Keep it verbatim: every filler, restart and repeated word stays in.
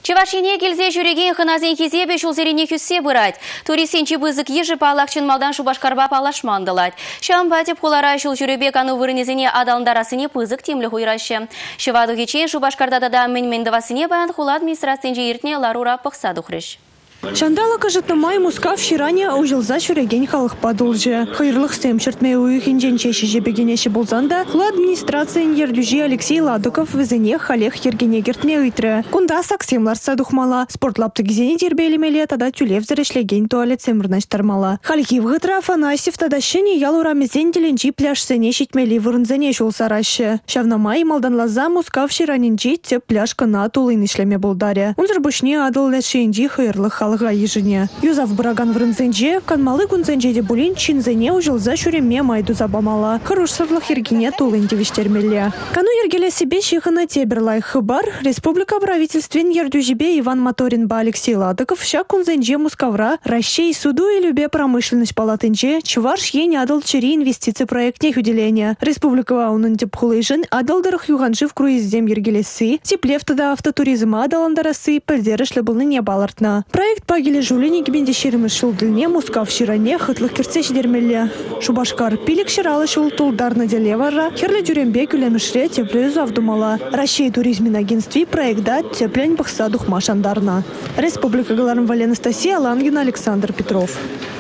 Чевашине келзе жүреген хыназен кезебе шулзерене күссе бұрад. Турисенчі бызық ежі палақчын малдан шубашқарба палашмандылад. Шам патеп қолара шул жүребек ану вырынезіне адалындарасыне пызық темлі хуйрашы. Шываду кечен шубашқардада да мен-мендавасыне баян хул администрациян ертіне ларура пықсаду хрыш. Шандала кажет на май мускав ширане ужылза шуреген халық падулжы. Хайрлық стем чертме уйхинжен чеші жебегенеші болзанда, хла администрациян ердюжи Алексей Ладуков візіне халех ергене гертме уйтры. Кунда саксемлар садухмала. Спортлапты гизене дербелемеле тада тюлев зарешлеген туалет семірнаштармала. Халихи вғытра Афанасьев тада шыне ялура мезенделенжи пляж сене шитмели вырынзене шул сарашы. Шавна май малданлаза мускав шираненжи теп пляж кана тулын ишлеме болдаре. Унзыр бушне адыл лешенжи хайрлық халыға ежіне. Юзав Браган врынзенже, канмалы кунзенже де булин чинзене ужылза шуреме майду забамала. Хорош сырлық ергене тулын девиштермеле. Кану ергеле себе шихана теберлай хыбар, республика правительствен ердюжибе Иван Моторин ба Алексей Ладыков ща кунзенже мускавра, расщей суду и любе промышленность палатынже, чуваш ень адыл чери инвестиции проектних уделения. Республика унын тепхулыжын адылдырых юганжи в круиздем ергелесы, теплев тада автотуризм адаландарасы, пельдерышлы былны не балартна. Проект пагеле жулени гибенде шеримы шылдылне мускав ширане хытлых керце шидермелле. Шубашкар пилик ширалы шул тулдарна делевара, херле дюрембе күлемішре тепле завдумала. Россия туризмин агентстве проекта теплень бахса духма шандарна. Республика Галарм Вале Анастасия Лангина Александр Петров.